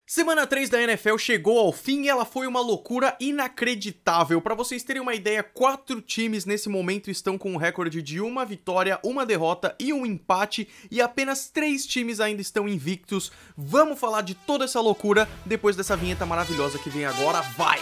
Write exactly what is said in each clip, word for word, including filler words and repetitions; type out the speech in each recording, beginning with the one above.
Semana três da N F L chegou ao fim e ela foi uma loucura inacreditável. Para vocês terem uma ideia, quatro times nesse momento estão com um recorde de uma vitória, uma derrota e um empate, e apenas três times ainda estão invictos. Vamos falar de toda essa loucura depois dessa vinheta maravilhosa que vem agora. Vai!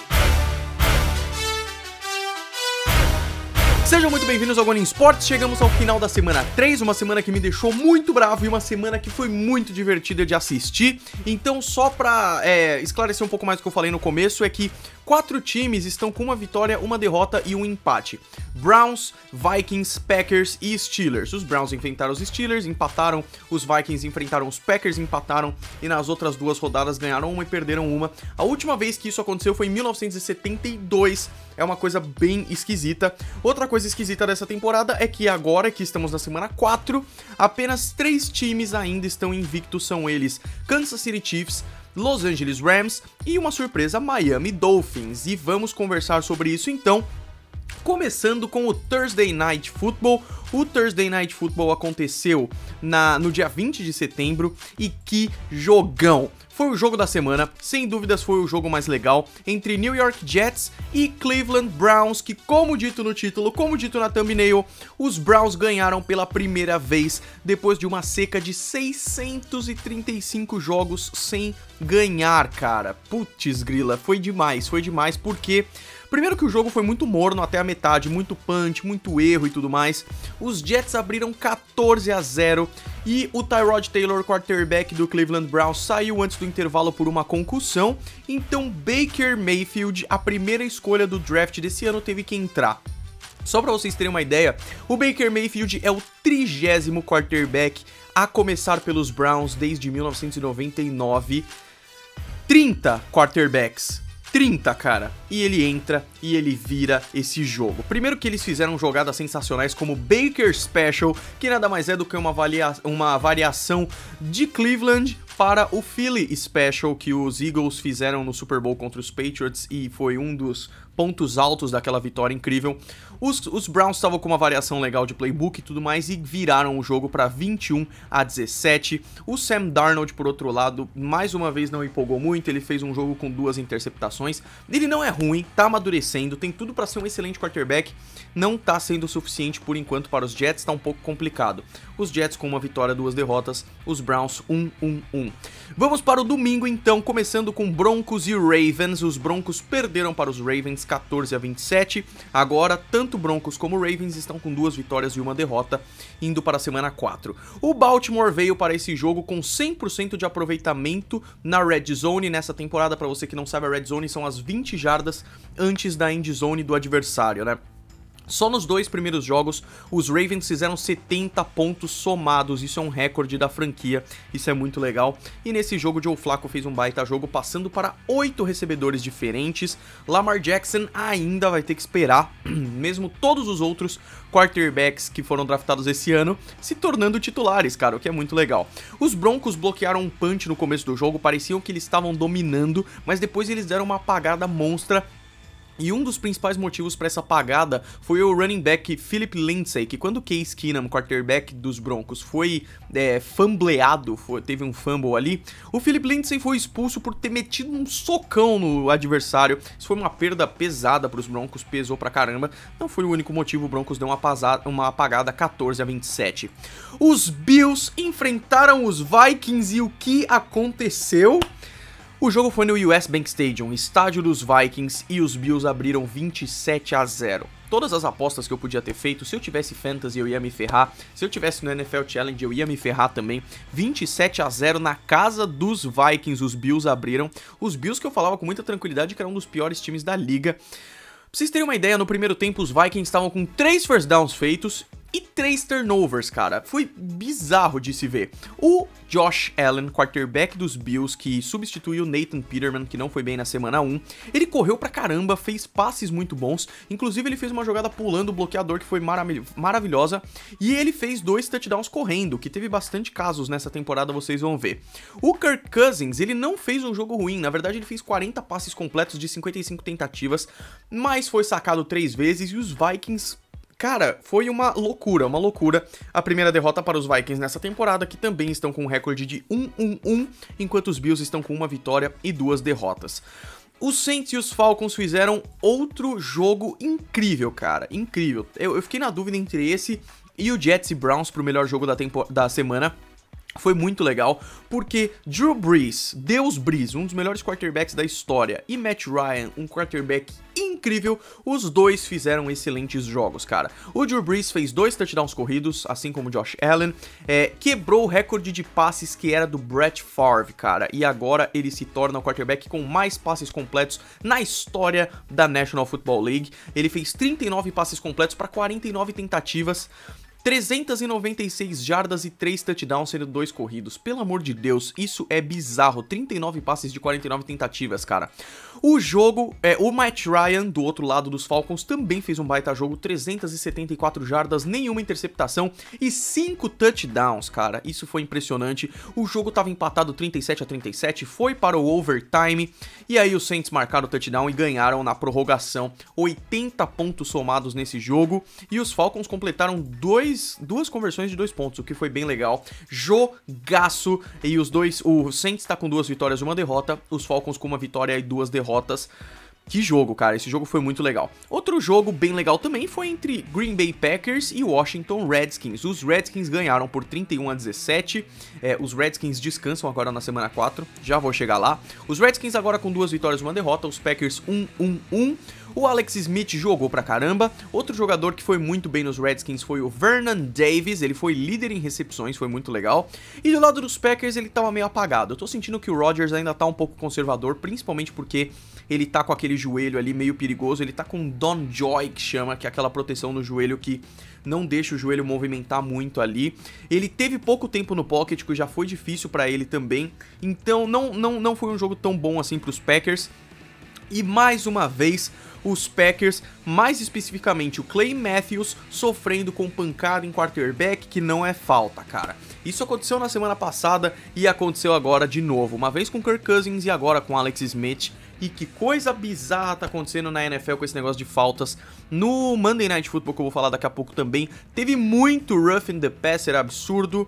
Sejam muito bem-vindos ao Gol Esportes. Chegamos ao final da semana três, uma semana que me deixou muito bravo e uma semana que foi muito divertida de assistir. Então, só pra é, esclarecer um pouco mais do que eu falei no começo, é que quatro times estão com uma vitória, uma derrota e um empate. Browns, Vikings, Packers e Steelers. Os Browns enfrentaram os Steelers, empataram. Os Vikings enfrentaram os Packers, empataram. E nas outras duas rodadas ganharam uma e perderam uma. A última vez que isso aconteceu foi em mil novecentos e setenta e dois. É uma coisa bem esquisita. Outra coisa esquisita dessa temporada é que agora que estamos na semana quatro, apenas três times ainda estão invictos. São eles Kansas City Chiefs, Los Angeles Rams e uma surpresa, Miami Dolphins. E vamos conversar sobre isso então, começando com o Thursday Night Football. O Thursday Night Football aconteceu na, no dia vinte de setembro e que jogão! Foi o jogo da semana, sem dúvidas foi o jogo mais legal, entre New York Jets e Cleveland Browns, que, como dito no título, como dito na thumbnail, os Browns ganharam pela primeira vez depois de uma seca de seiscentos e trinta e cinco jogos sem ganhar, cara. Putz grila, foi demais, foi demais, porque primeiro que o jogo foi muito morno até a metade, muito punch, muito erro e tudo mais. Os Jets abriram quatorze a zero e o Tyrod Taylor, quarterback do Cleveland Browns, saiu antes do intervalo por uma concussão. Então Baker Mayfield, a primeira escolha do draft desse ano, teve que entrar. Só pra vocês terem uma ideia, o Baker Mayfield é o trigésimo quarterback a começar pelos Browns desde mil novecentos e noventa e nove. trinta quarterbacks. trinta, cara, e ele entra e ele vira esse jogo. Primeiro que eles fizeram jogadas sensacionais como Baker Special, que nada mais é do que uma, avalia uma variação de Cleveland para o Philly Special, que os Eagles fizeram no Super Bowl contra os Patriots e foi um dos pontos altos daquela vitória incrível. Os, os Browns estavam com uma variação legal de playbook e tudo mais e viraram o jogo para vinte e um a dezessete. O Sam Darnold, por outro lado, mais uma vez não empolgou muito. Ele fez um jogo com duas interceptações. Ele não é ruim, tá amadurecendo, tem tudo para ser um excelente quarterback. Não tá sendo o suficiente por enquanto para os Jets, tá um pouco complicado. Os Jets com uma vitória, duas derrotas, os Browns um a um. Vamos para o domingo então, começando com Broncos e Ravens. Os Broncos perderam para os Ravens quatorze a vinte e sete. Agora, tanto Broncos como Ravens estão com duas vitórias e uma derrota, indo para a semana quatro. O Baltimore veio para esse jogo com cem por cento de aproveitamento na Red Zone. Nessa temporada, para você que não sabe, a Red Zone são as vinte jardas antes da End Zone do adversário, né? Só nos dois primeiros jogos, os Ravens fizeram setenta pontos somados, isso é um recorde da franquia, isso é muito legal. E nesse jogo, Joe Flacco fez um baita jogo, passando para oito recebedores diferentes. Lamar Jackson ainda vai ter que esperar, mesmo todos os outros quarterbacks que foram draftados esse ano se tornando titulares, cara, o que é muito legal. Os Broncos bloquearam um punch no começo do jogo, pareciam que eles estavam dominando, mas depois eles deram uma apagada monstra. E um dos principais motivos para essa apagada foi o running back Philip Lindsay, que quando o Case Keenum, quarterback dos Broncos, foi é, fumbleado, foi, teve um fumble ali, o Philip Lindsay foi expulso por ter metido um socão no adversário. Isso foi uma perda pesada para os Broncos, pesou pra caramba. Não foi o único motivo, o Broncos deu uma, apazada, uma apagada quatorze a vinte e sete. Os Bills enfrentaram os Vikings e o que aconteceu? O jogo foi no U S Bank Stadium, estádio dos Vikings, e os Bills abriram vinte e sete a zero. Todas as apostas que eu podia ter feito, se eu tivesse Fantasy eu ia me ferrar, se eu tivesse no N F L Challenge eu ia me ferrar também. vinte e sete a zero na casa dos Vikings, os Bills abriram. Os Bills que eu falava com muita tranquilidade que eram um dos piores times da liga. Pra vocês terem uma ideia, no primeiro tempo os Vikings estavam com três first downs feitos e três turnovers, cara. Foi bizarro de se ver. O Josh Allen, quarterback dos Bills, que substituiu o Nathan Peterman, que não foi bem na semana um, ele correu pra caramba, fez passes muito bons, inclusive ele fez uma jogada pulando o bloqueador que foi marav- maravilhosa, e ele fez dois touchdowns correndo, que teve bastante casos nessa temporada, vocês vão ver. O Kirk Cousins, ele não fez um jogo ruim, na verdade ele fez quarenta passes completos de cinquenta e cinco tentativas, mas foi sacado três vezes, e os Vikings cara, foi uma loucura, uma loucura. A primeira derrota para os Vikings nessa temporada, que também estão com um recorde de um um um, enquanto os Bills estão com uma vitória e duas derrotas. Os Saints e os Falcons fizeram outro jogo incrível, cara, incrível. Eu, eu fiquei na dúvida entre esse e o Jets e Browns pro melhor jogo da, tempo, da semana. Foi muito legal, porque Drew Brees, Deus Brees, um dos melhores quarterbacks da história, e Matt Ryan, um quarterback incrível, os dois fizeram excelentes jogos, cara. O Drew Brees fez dois touchdowns corridos, assim como o Josh Allen, é, quebrou o recorde de passes que era do Brett Favre, cara, e agora ele se torna o quarterback com mais passes completos na história da National Football League. Ele fez trinta e nove passes completos para quarenta e nove tentativas, trezentas e noventa e seis jardas e três touchdowns, sendo dois corridos. Pelo amor de Deus, isso é bizarro. trinta e nove passes de quarenta e nove tentativas, cara. O jogo, é, o Matt Ryan, do outro lado dos Falcons, também fez um baita jogo. trezentas e setenta e quatro jardas, nenhuma interceptação e cinco touchdowns, cara. Isso foi impressionante. O jogo tava empatado trinta e sete a trinta e sete, foi para o overtime. E aí os Saints marcaram o touchdown e ganharam na prorrogação. oitenta pontos somados nesse jogo. E os Falcons completaram dois duas conversões de dois pontos, o que foi bem legal. Jogaço. E os dois, o Saints tá com duas vitórias e uma derrota, os Falcons com uma vitória e duas derrotas. Que jogo, cara, esse jogo foi muito legal. Outro jogo bem legal também foi entre Green Bay Packers e Washington Redskins. Os Redskins ganharam por trinta e um a dezessete, é, os Redskins descansam agora na semana quatro, já vou chegar lá. Os Redskins agora com duas vitórias e uma derrota, os Packers um um um. O Alex Smith jogou pra caramba. Outro jogador que foi muito bem nos Redskins foi o Vernon Davis, ele foi líder em recepções, foi muito legal. E do lado dos Packers ele tava meio apagado. Eu tô sentindo que o Rodgers ainda tá um pouco conservador, principalmente porque ele tá com aquele joelho ali meio perigoso, ele tá com Don Joy, que chama, que é aquela proteção no joelho que não deixa o joelho movimentar muito ali. Ele teve pouco tempo no pocket, que já foi difícil pra ele também. Então não, não, não foi um jogo tão bom assim pros Packers. E mais uma vez, os Packers, mais especificamente o Clay Matthews, sofrendo com pancada em quarterback, que não é falta, cara. Isso aconteceu na semana passada e aconteceu agora de novo, uma vez com Kirk Cousins e agora com Alex Smith. E que coisa bizarra tá acontecendo na N F L com esse negócio de faltas. No Monday Night Football, que eu vou falar daqui a pouco também, teve muito rough in the passer absurdo.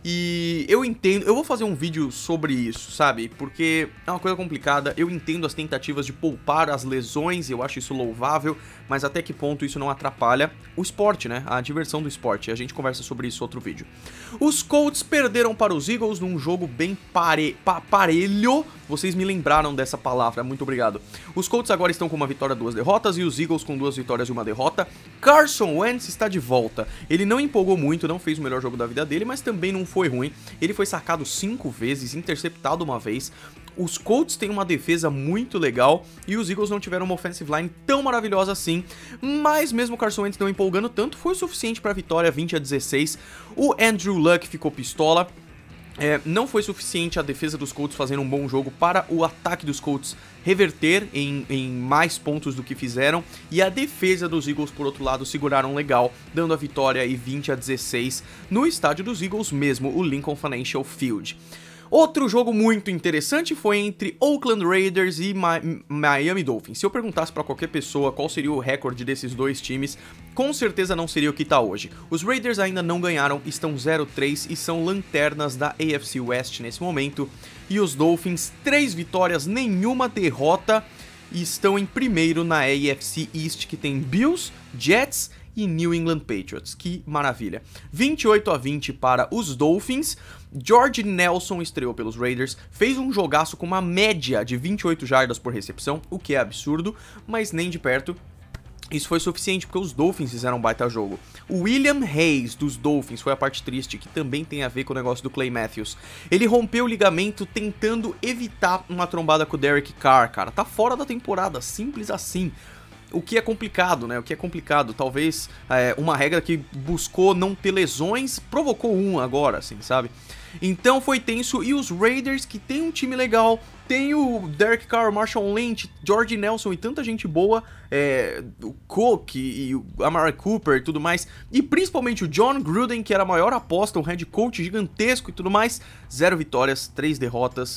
E eu entendo, eu vou fazer um vídeo sobre isso, sabe? Porque é uma coisa complicada, eu entendo as tentativas de poupar as lesões, eu acho isso louvável, mas até que ponto isso não atrapalha o esporte, né? A diversão do esporte, a gente conversa sobre isso em outro vídeo. Os Colts perderam para os Eagles num jogo bem pare... pa... parelho, vocês me lembraram dessa palavra, muito obrigado. Os Colts agora estão com uma vitória e duas derrotas, e os Eagles com duas vitórias e uma derrota. Carson Wentz está de volta, ele não empolgou muito, não fez o melhor jogo da vida dele, mas também não foi ruim. Ele foi sacado cinco vezes, interceptado uma vez. Os Colts têm uma defesa muito legal e os Eagles não tiveram uma offensive line tão maravilhosa assim, mas mesmo o Carson Wentz não empolgando tanto, foi o suficiente para a vitória vinte a dezesseis. O Andrew Luck ficou pistola. É, não foi suficiente a defesa dos Colts fazendo um bom jogo para o ataque dos Colts reverter em, em mais pontos do que fizeram, e a defesa dos Eagles, por outro lado, seguraram legal, dando a vitória aí vinte a dezesseis no estádio dos Eagles mesmo, o Lincoln Financial Field. Outro jogo muito interessante foi entre Oakland Raiders e Mi- Miami Dolphins. Se eu perguntasse para qualquer pessoa qual seria o recorde desses dois times, com certeza não seria o que tá hoje. Os Raiders ainda não ganharam, estão zero a três e são lanternas da A F C West nesse momento. E os Dolphins, três vitórias, nenhuma derrota, e estão em primeiro na A F C East, que tem Bills, Jets e New England Patriots. Que maravilha. vinte e oito a vinte para os Dolphins. Jordy Nelson estreou pelos Raiders, fez um jogaço com uma média de vinte e oito jardas por recepção, o que é absurdo, mas nem de perto. Isso foi suficiente porque os Dolphins fizeram um baita jogo. O William Hayes dos Dolphins foi a parte triste, que também tem a ver com o negócio do Clay Matthews. Ele rompeu o ligamento tentando evitar uma trombada com o Derek Carr, cara. Tá fora da temporada, simples assim. O que é complicado, né? O que é complicado. Talvez é, uma regra que buscou não ter lesões provocou um agora, assim, sabe? Então foi tenso. E os Raiders, que tem um time legal, tem o Derek Carr, Marshall Lynch, Jordy Nelson e tanta gente boa, é, o Cook e o Amari Cooper e tudo mais, e principalmente o John Gruden, que era a maior aposta, um head coach gigantesco e tudo mais. Zero vitórias, três derrotas.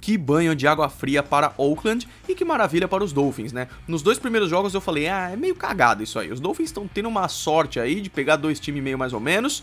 que banho de água fria para Oakland e que maravilha para os Dolphins, né? Nos dois primeiros jogos eu falei, ah, é meio cagado isso aí. Os Dolphins estão tendo uma sorte aí de pegar dois times meio mais ou menos.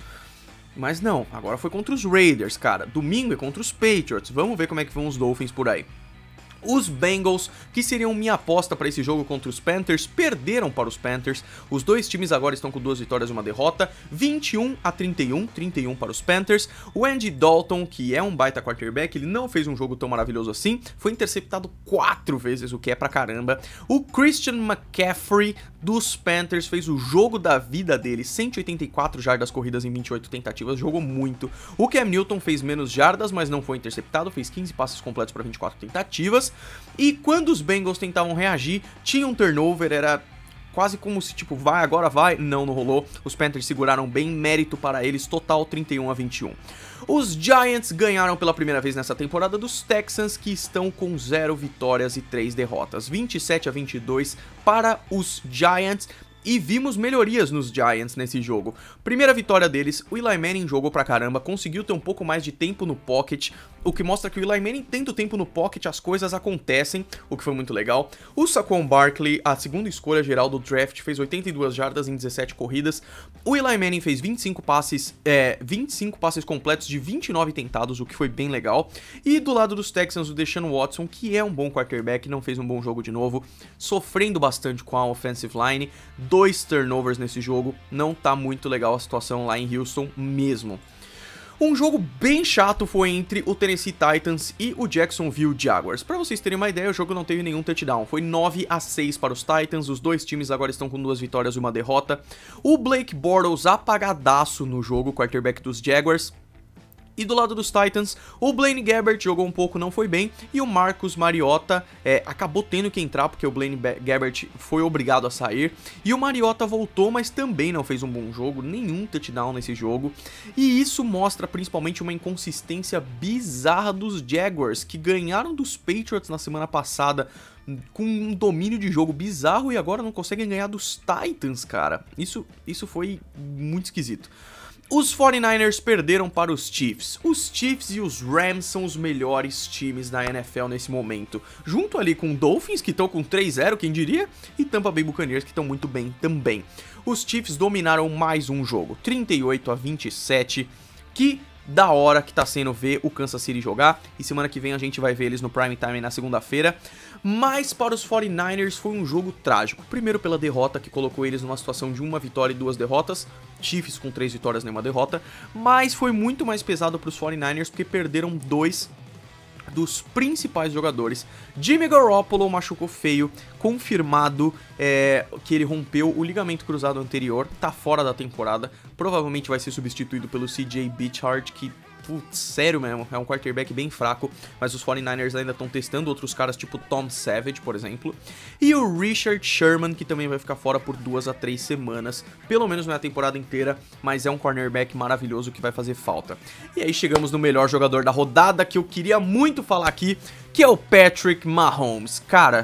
Mas não, agora foi contra os Raiders, cara. Domingo é contra os Patriots. Vamos ver como é que vão os Dolphins por aí. Os Bengals, que seriam minha aposta para esse jogo contra os Panthers, perderam para os Panthers. Os dois times agora estão com duas vitórias e uma derrota, vinte e um a trinta e um, trinta e um para os Panthers. O Andy Dalton, que é um baita quarterback, ele não fez um jogo tão maravilhoso assim, foi interceptado quatro vezes, o que é pra caramba. O Christian McCaffrey dos Panthers fez o jogo da vida dele, cento e oitenta e quatro jardas corridas em vinte e oito tentativas, jogou muito. O Cam Newton fez menos jardas, mas não foi interceptado, fez quinze passes completos para vinte e quatro tentativas. E quando os Bengals tentavam reagir, tinha um turnover, era quase como se tipo, vai, agora vai, não, não rolou. Os Panthers seguraram bem, mérito para eles, total trinta e um a vinte e um. Os Giants ganharam pela primeira vez nessa temporada dos Texans, que estão com zero vitórias e três derrotas, vinte e sete a vinte e dois para os Giants. E vimos melhorias nos Giants nesse jogo. Primeira vitória deles, o Eli Manning jogou pra caramba, conseguiu ter um pouco mais de tempo no pocket, o que mostra que o Eli Manning tendo tempo no pocket, as coisas acontecem, o que foi muito legal. O Saquon Barkley, a segunda escolha geral do draft, fez oitenta e duas jardas em dezessete corridas. O Eli Manning fez vinte e cinco passes, é, vinte e cinco passes completos de vinte e nove tentados, o que foi bem legal. E do lado dos Texans, o Deshaun Watson, que é um bom quarterback, não fez um bom jogo de novo, sofrendo bastante com a offensive line. Dois turnovers nesse jogo, não tá muito legal a situação lá em Houston mesmo. Um jogo bem chato foi entre o Tennessee Titans e o Jacksonville Jaguars. Para vocês terem uma ideia, o jogo não teve nenhum touchdown, foi nove a seis para os Titans, os dois times agora estão com duas vitórias e uma derrota. O Blake Bortles apagadaço no jogo, quarterback dos Jaguars. E do lado dos Titans, o Blaine Gabbert jogou um pouco, não foi bem, e o Marcus Mariota é, acabou tendo que entrar, porque o Blaine Gabbert foi obrigado a sair, e o Mariota voltou, mas também não fez um bom jogo, nenhum touchdown nesse jogo, e isso mostra principalmente uma inconsistência bizarra dos Jaguars, que ganharam dos Patriots na semana passada, com um domínio de jogo bizarro, e agora não conseguem ganhar dos Titans, cara. Isso, isso foi muito esquisito. Os forty-niners perderam para os Chiefs. Os Chiefs e os Rams são os melhores times da N F L nesse momento. Junto ali com Dolphins, que estão com três a zero, quem diria? E Tampa Bay Buccaneers, que estão muito bem também. Os Chiefs dominaram mais um jogo, trinta e oito a vinte e sete, que da hora que tá sendo ver o Kansas City jogar, e semana que vem a gente vai ver eles no prime time na segunda-feira. Mas para os forty-niners foi um jogo trágico, primeiro pela derrota que colocou eles numa situação de uma vitória e duas derrotas, Chiefs com três vitórias e nenhuma derrota, mas foi muito mais pesado para os forty-niners porque perderam dois dos principais jogadores. Jimmy Garoppolo machucou feio, confirmado é, que ele rompeu o ligamento cruzado anterior, tá fora da temporada, provavelmente vai ser substituído pelo C J Beathard, que, putz, sério mesmo, é um quarterback bem fraco, mas os forty-niners ainda estão testando outros caras, tipo Tom Savage, por exemplo, e o Richard Sherman, que também vai ficar fora por duas a três semanas, pelo menos não é a temporada inteira, mas é um cornerback maravilhoso que vai fazer falta. E aí chegamos no melhor jogador da rodada, que eu queria muito falar aqui, que é o Patrick Mahomes. Cara,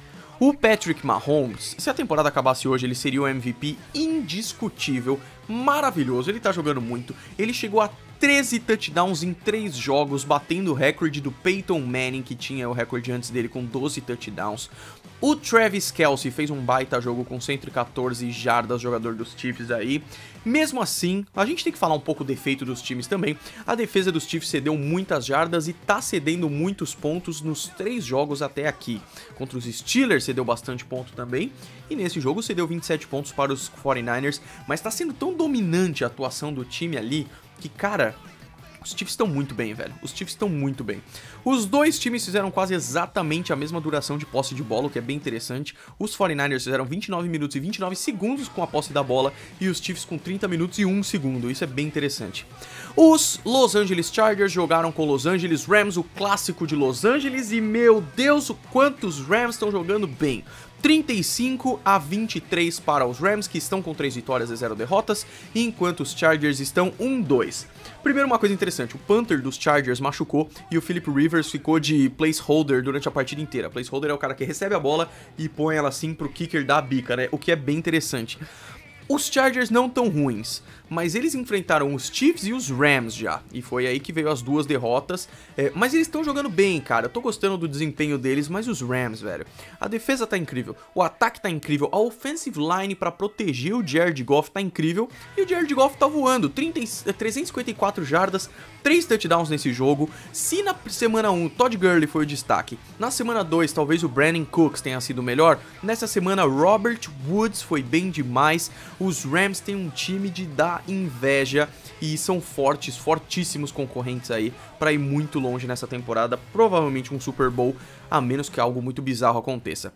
o Patrick Mahomes, se a temporada acabasse hoje, ele seria o M V P indiscutível, maravilhoso, ele tá jogando muito, ele chegou a treze touchdowns em três jogos, batendo o recorde do Peyton Manning, que tinha o recorde antes dele com doze touchdowns. O Travis Kelce fez um baita jogo com cento e quatorze jardas, jogador dos Chiefs aí. Mesmo assim, a gente tem que falar um pouco do defeito dos times também. A defesa dos Chiefs cedeu muitas jardas e tá cedendo muitos pontos nos três jogos até aqui. Contra os Steelers cedeu bastante ponto também, e nesse jogo cedeu vinte e sete pontos para os forty-niners, mas tá sendo tão dominante a atuação do time ali, que, cara, os Chiefs estão muito bem, velho. Os Chiefs estão muito bem. Os dois times fizeram quase exatamente a mesma duração de posse de bola, o que é bem interessante. Os forty-niners fizeram vinte e nove minutos e vinte e nove segundos com a posse da bola, e os Chiefs com trinta minutos e um segundo. Isso é bem interessante. Os Los Angeles Chargers jogaram com Los Angeles Rams, o clássico de Los Angeles, e, meu Deus, o quanto os Rams estão jogando bem. trinta e cinco a vinte e três para os Rams, que estão com três vitórias e zero derrotas, enquanto os Chargers estão um a dois. Primeiro, uma coisa interessante, o punter dos Chargers machucou e o Philip Rivers ficou de placeholder durante a partida inteira. Placeholder é o cara que recebe a bola e põe ela assim pro kicker dar a bica, né? O que é bem interessante. Os Chargers não tão ruins, mas eles enfrentaram os Chiefs e os Rams já, e foi aí que veio as duas derrotas, é, mas eles estão jogando bem, cara, eu tô gostando do desempenho deles, mas os Rams, velho, a defesa tá incrível, o ataque tá incrível, a offensive line pra proteger o Jared Goff tá incrível, e o Jared Goff tá voando, trinta, trezentas e cinquenta e quatro jardas, três touchdowns nesse jogo. Se na semana um Todd Gurley foi o destaque, na semana dois talvez o Brandon Cooks tenha sido melhor, nessa semana Robert Woods foi bem demais. Os Rams têm um time de dar inveja e são fortes, fortíssimos concorrentes aí para ir muito longe nessa temporada, provavelmente um Super Bowl, a menos que algo muito bizarro aconteça.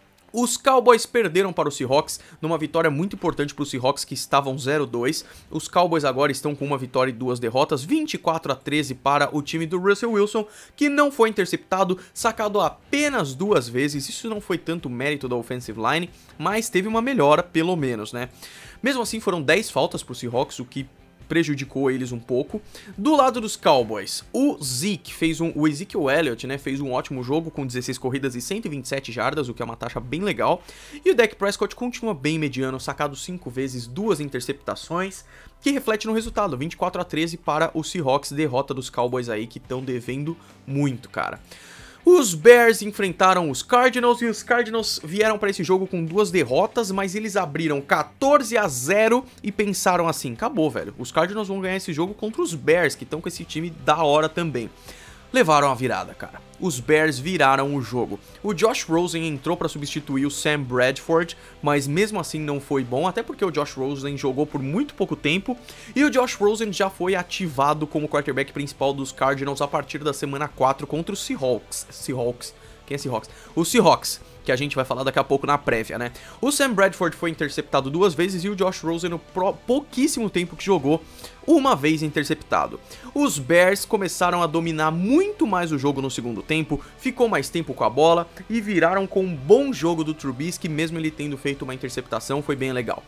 Os Cowboys perderam para os Seahawks, numa vitória muito importante para os Seahawks que estavam zero a dois. Os Cowboys agora estão com uma vitória e duas derrotas, vinte e quatro a treze para o time do Russell Wilson, que não foi interceptado, sacado apenas duas vezes. Isso não foi tanto mérito da offensive line, mas teve uma melhora pelo menos, né? Mesmo assim foram dez faltas para os Seahawks, o que prejudicou eles um pouco. Do lado dos Cowboys, o Zeke fez um, o Ezekiel Elliott, né, fez um ótimo jogo com dezesseis corridas e cento e vinte e sete jardas, o que é uma taxa bem legal. E o Dak Prescott continua bem mediano, sacado cinco vezes, duas interceptações, que reflete no resultado, vinte e quatro a treze para os Seahawks, derrota dos Cowboys aí que estão devendo muito, cara. Os Bears enfrentaram os Cardinals e os Cardinals vieram para esse jogo com duas derrotas, mas eles abriram quatorze a zero e pensaram assim, acabou, velho, os Cardinals vão ganhar esse jogo contra os Bears, que estão com esse time da hora também. Levaram a virada, cara. Os Bears viraram o jogo. O Josh Rosen entrou para substituir o Sam Bradford, mas mesmo assim não foi bom, até porque o Josh Rosen jogou por muito pouco tempo, e o Josh Rosen já foi ativado como quarterback principal dos Cardinals a partir da semana quatro contra os Seahawks. Seahawks. Quem é Seahawks? Os Seahawks, que a gente vai falar daqui a pouco na prévia, né? O Sam Bradford foi interceptado duas vezes e o Josh Rosen, no pouquíssimo tempo que jogou, uma vez interceptado. Os Bears começaram a dominar muito mais o jogo no segundo tempo, ficou mais tempo com a bola e viraram com um bom jogo do Trubisky, mesmo ele tendo feito uma interceptação, foi bem legal.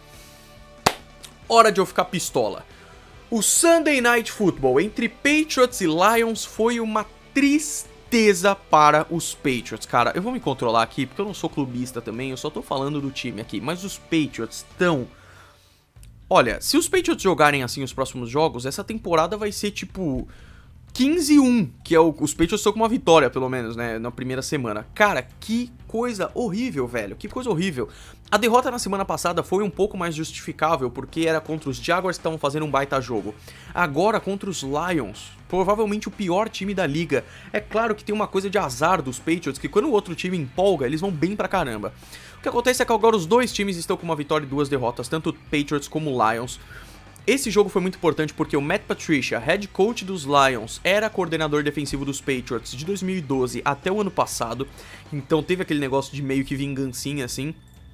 Hora de eu ficar pistola. O Sunday Night Football entre Patriots e Lions foi uma tristeza para os Patriots, cara. Eu vou me controlar aqui, porque eu não sou clubista também, eu só tô falando do time aqui, mas os Patriots estão... Olha, se os Patriots jogarem assim os próximos jogos, essa temporada vai ser tipo quinze a um, que é o, os Patriots estão com uma vitória, pelo menos, né, na primeira semana. Cara, que coisa horrível, velho, que coisa horrível. A derrota na semana passada foi um pouco mais justificável, porque era contra os Jaguars que estavam fazendo um baita jogo. Agora, contra os Lions, provavelmente o pior time da liga. É claro que tem uma coisa de azar dos Patriots, que quando o outro time empolga, eles vão bem pra caramba. O que acontece é que agora os dois times estão com uma vitória e duas derrotas, tanto Patriots como Lions. Esse jogo foi muito importante porque o Matt Patricia, head coach dos Lions, era coordenador defensivo dos Patriots de dois mil e doze até o ano passado, então teve aquele negócio de meio que vingancinha assim.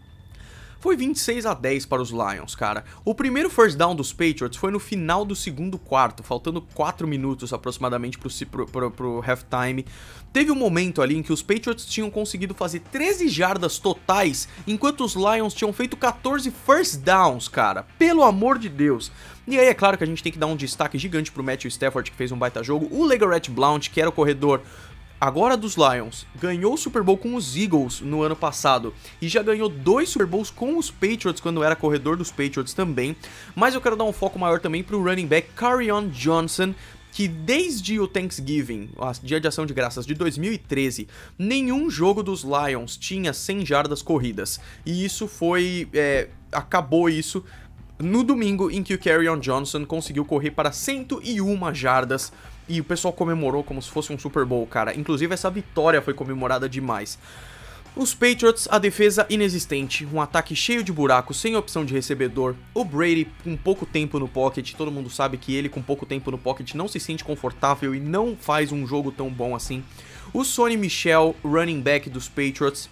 Foi vinte e seis a dez para os Lions, cara. O primeiro first down dos Patriots foi no final do segundo quarto, faltando quatro minutos aproximadamente pro, pro, pro, pro halftime. Teve um momento ali em que os Patriots tinham conseguido fazer treze jardas totais, enquanto os Lions tinham feito quatorze first downs, cara. Pelo amor de Deus. E aí é claro que a gente tem que dar um destaque gigante pro Matthew Stafford, que fez um baita jogo. O LeGarrette Blount, que era o corredor agora dos Lions, ganhou o Super Bowl com os Eagles no ano passado e já ganhou dois Super Bowls com os Patriots quando era corredor dos Patriots também, mas eu quero dar um foco maior também pro running back Kerryon Johnson, que desde o Thanksgiving, a dia de ação de graças de dois mil e treze, nenhum jogo dos Lions tinha cem jardas corridas, e isso foi, é, acabou isso no domingo em que o Kerryon Johnson conseguiu correr para cento e uma jardas. E o pessoal comemorou como se fosse um Super Bowl, cara. Inclusive essa vitória foi comemorada demais. Os Patriots, a defesa inexistente, um ataque cheio de buracos, sem opção de recebedor. O Brady com pouco tempo no pocket, todo mundo sabe que ele com pouco tempo no pocket não se sente confortável e não faz um jogo tão bom assim. O Sonny Michel, running back dos Patriots,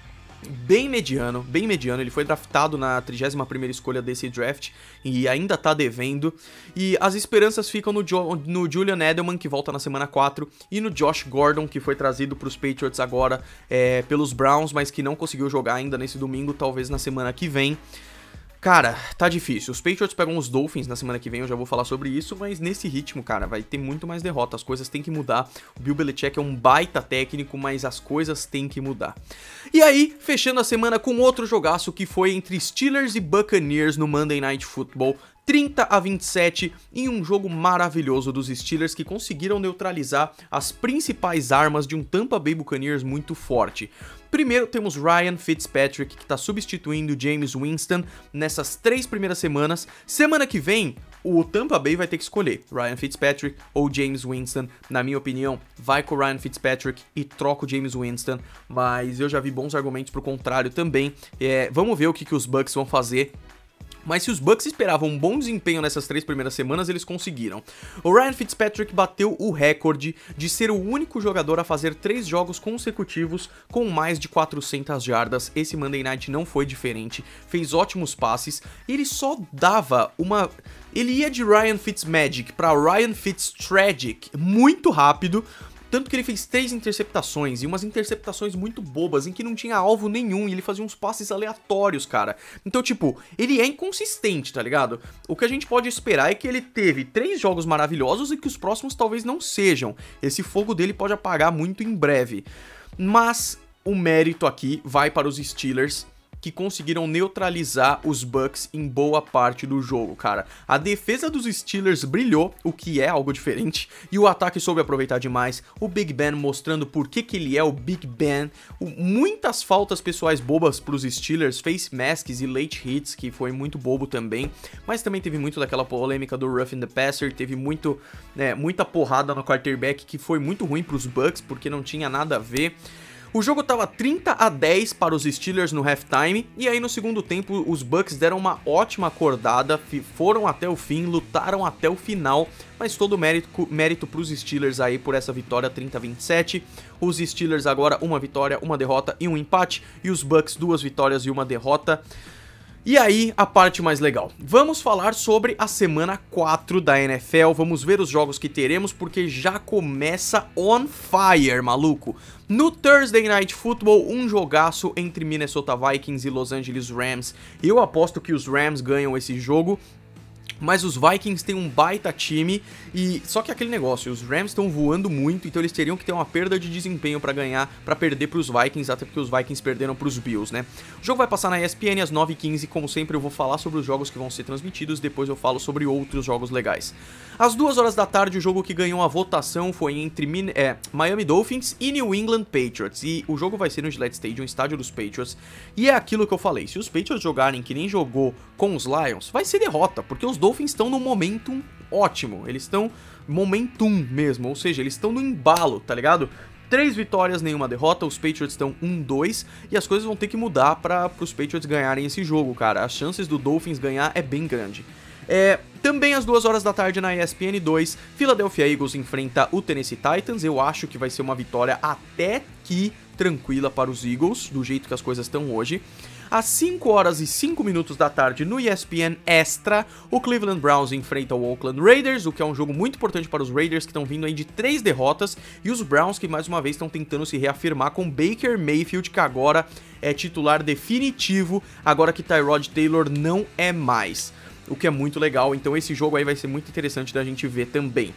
bem mediano, bem mediano, ele foi draftado na trigésima primeira escolha desse draft e ainda tá devendo, e as esperanças ficam no, jo no Julian Edelman, que volta na semana quatro, e no Josh Gordon, que foi trazido pros Patriots agora é, pelos Browns, mas que não conseguiu jogar ainda nesse domingo, talvez na semana que vem. Cara, tá difícil. Os Patriots pegam os Dolphins na semana que vem, eu já vou falar sobre isso, mas nesse ritmo, cara, vai ter muito mais derrota. As coisas têm que mudar. O Bill Belichick é um baita técnico, mas as coisas têm que mudar. E aí, fechando a semana com outro jogaço que foi entre Steelers e Buccaneers no Monday Night Football. trinta a vinte e sete em um jogo maravilhoso dos Steelers que conseguiram neutralizar as principais armas de um Tampa Bay Buccaneers muito forte. Primeiro temos Ryan Fitzpatrick, que está substituindo James Winston nessas três primeiras semanas. Semana que vem, o Tampa Bay vai ter que escolher Ryan Fitzpatrick ou James Winston. Na minha opinião, vai com o Ryan Fitzpatrick e troca o James Winston, mas eu já vi bons argumentos pro contrário também. É, vamos ver o que, que os Bucs vão fazer. Mas se os Bucs esperavam um bom desempenho nessas três primeiras semanas, eles conseguiram. O Ryan Fitzpatrick bateu o recorde de ser o único jogador a fazer três jogos consecutivos com mais de quatrocentas jardas. Esse Monday Night não foi diferente, fez ótimos passes, e ele só dava uma... Ele ia de Ryan Fitzmagic para Ryan Fitztragic muito rápido, tanto que ele fez três interceptações, e umas interceptações muito bobas, em que não tinha alvo nenhum, e ele fazia uns passes aleatórios, cara. Então, tipo, ele é inconsistente, tá ligado? O que a gente pode esperar é que ele teve três jogos maravilhosos e que os próximos talvez não sejam. Esse fogo dele pode apagar muito em breve. Mas o mérito aqui vai para os Steelers, que conseguiram neutralizar os Bucs em boa parte do jogo, cara. A defesa dos Steelers brilhou, o que é algo diferente, e o ataque soube aproveitar demais. O Big Ben mostrando por que que ele é o Big Ben. O, muitas faltas pessoais bobas pros Steelers, face masks e late hits, que foi muito bobo também, mas também teve muito daquela polêmica do roughing the passer, teve muito, né, muita porrada no quarterback, que foi muito ruim pros Bucs, porque não tinha nada a ver. O jogo tava trinta a dez para os Steelers no halftime, e aí no segundo tempo os Bucs deram uma ótima acordada, foram até o fim, lutaram até o final, mas todo mérito, mérito para os Steelers aí por essa vitória trinta a vinte e sete. Os Steelers agora uma vitória, uma derrota e um empate, e os Bucs duas vitórias e uma derrota. E aí, a parte mais legal. Vamos falar sobre a semana quatro da N F L, vamos ver os jogos que teremos, porque já começa on fire, maluco. No Thursday Night Football, um jogaço entre Minnesota Vikings e Los Angeles Rams. Eu aposto que os Rams ganham esse jogo, mas os Vikings têm um baita time, e só que aquele negócio, os Rams estão voando muito, então eles teriam que ter uma perda de desempenho pra ganhar, pra perder pros Vikings, até porque os Vikings perderam pros Bills, né? O jogo vai passar na E S P N às nove e quinze, como sempre eu vou falar sobre os jogos que vão ser transmitidos, depois eu falo sobre outros jogos legais. Às duas horas da tarde, o jogo que ganhou a votação foi entre é, Miami Dolphins e New England Patriots, e o jogo vai ser no Gillette Stadium, estádio dos Patriots, e é aquilo que eu falei, se os Patriots jogarem que nem jogou com os Lions, vai ser derrota, porque os Dolphins estão no momentum ótimo, eles estão momentum mesmo, ou seja, eles estão no embalo, tá ligado? Três vitórias, nenhuma derrota, os Patriots estão um dois, e as coisas vão ter que mudar para os Patriots ganharem esse jogo, cara. As chances do Dolphins ganhar é bem grande. É, também às duas horas da tarde na E S P N dois, Philadelphia Eagles enfrenta o Tennessee Titans. Eu acho que vai ser uma vitória até que tranquila para os Eagles, do jeito que as coisas estão hoje. Às cinco horas e cinco minutos da tarde no E S P N Extra, o Cleveland Browns enfrenta o Oakland Raiders, o que é um jogo muito importante para os Raiders, que estão vindo aí de três derrotas, e os Browns que mais uma vez estão tentando se reafirmar com Baker Mayfield, que agora é titular definitivo, agora que Tyrod Taylor não é mais, o que é muito legal. Então esse jogo aí vai ser muito interessante da gente ver também.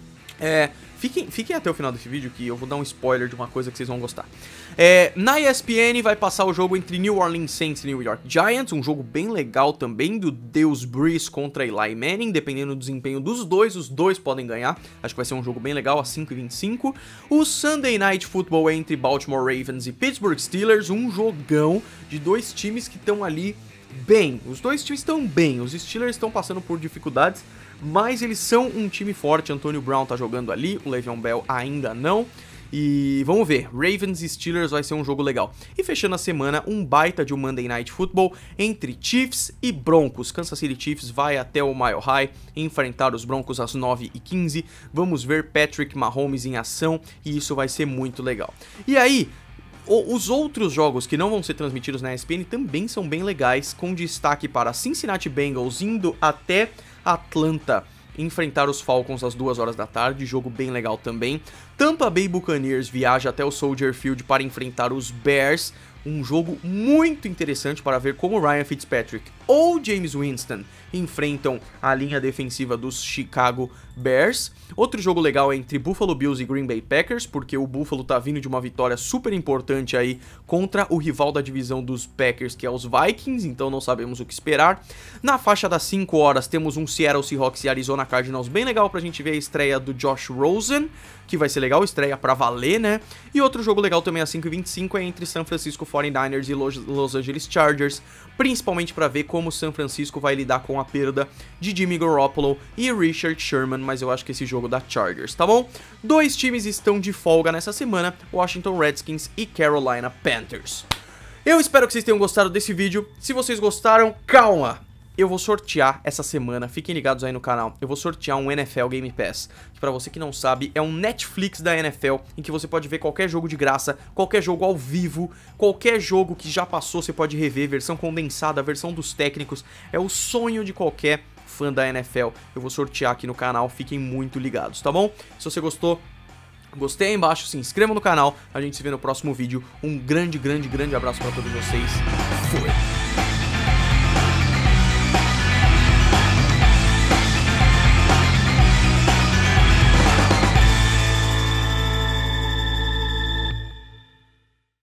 É, fiquem, fiquem até o final desse vídeo que eu vou dar um spoiler de uma coisa que vocês vão gostar. É, na E S P N vai passar o jogo entre New Orleans Saints e New York Giants, um jogo bem legal também, do Deus Brees contra Eli Manning, dependendo do desempenho dos dois, os dois podem ganhar, acho que vai ser um jogo bem legal, às cinco e vinte e cinco. O Sunday Night Football é entre Baltimore Ravens e Pittsburgh Steelers, um jogão de dois times que estão ali bem, os dois times estão bem, os Steelers estão passando por dificuldades, mas eles são um time forte. Antonio Brown tá jogando ali, o Le'Veon Bell ainda não, e vamos ver, Ravens e Steelers vai ser um jogo legal. E fechando a semana, um baita de um Monday Night Football entre Chiefs e Broncos. Kansas City Chiefs vai até o Mile High enfrentar os Broncos às nove e quinze, vamos ver Patrick Mahomes em ação, e isso vai ser muito legal. E aí, os outros jogos que não vão ser transmitidos na E S P N também são bem legais, com destaque para Cincinnati Bengals indo até Atlanta enfrentar os Falcons às duas horas da tarde, jogo bem legal também. Tampa Bay Buccaneers viaja até o Soldier Field para enfrentar os Bears. Um jogo muito interessante para ver como Ryan Fitzpatrick ou James Winston enfrentam a linha defensiva dos Chicago Bears. Outro jogo legal é entre Buffalo Bills e Green Bay Packers, porque o Buffalo tá vindo de uma vitória super importante aí contra o rival da divisão dos Packers, que é os Vikings, então não sabemos o que esperar. Na faixa das cinco horas temos um Seattle Seahawks e Arizona Cardinals bem legal pra gente ver a estreia do Josh Rosen, que vai ser legal, estreia pra valer, né? E outro jogo legal também às cinco e vinte e cinco é entre San Francisco forty-niners e Los Angeles Chargers, principalmente pra ver como San Francisco vai lidar com a perda de Jimmy Garoppolo e Richard Sherman, mas eu acho que esse jogo dá Chargers, tá bom? Dois times estão de folga nessa semana, Washington Redskins e Carolina Panthers. Eu espero que vocês tenham gostado desse vídeo. Se vocês gostaram, calma! Eu vou sortear essa semana, fiquem ligados aí no canal, eu vou sortear um N F L Game Pass, que pra você que não sabe, é um Netflix da N F L, em que você pode ver qualquer jogo de graça, qualquer jogo ao vivo, qualquer jogo que já passou você pode rever, versão condensada, versão dos técnicos, é o sonho de qualquer fã da N F L. Eu vou sortear aqui no canal, fiquem muito ligados, tá bom? Se você gostou, gostei aí embaixo, se inscreva no canal, a gente se vê no próximo vídeo, um grande, grande, grande abraço pra todos vocês, fui!